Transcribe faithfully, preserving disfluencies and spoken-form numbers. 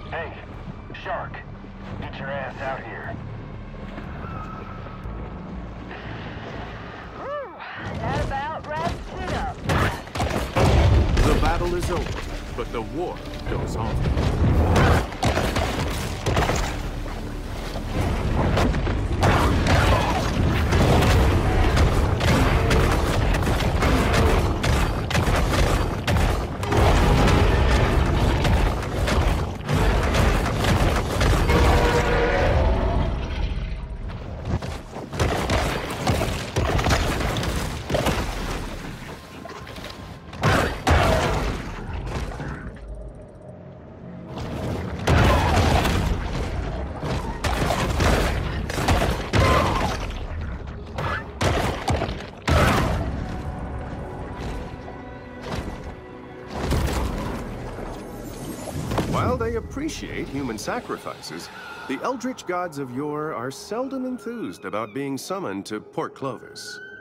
Hey, Shark, get your ass out here. That about wraps it up. The battle is over, but the war goes on. While they appreciate human sacrifices, the eldritch gods of yore are seldom enthused about being summoned to Port Clovis.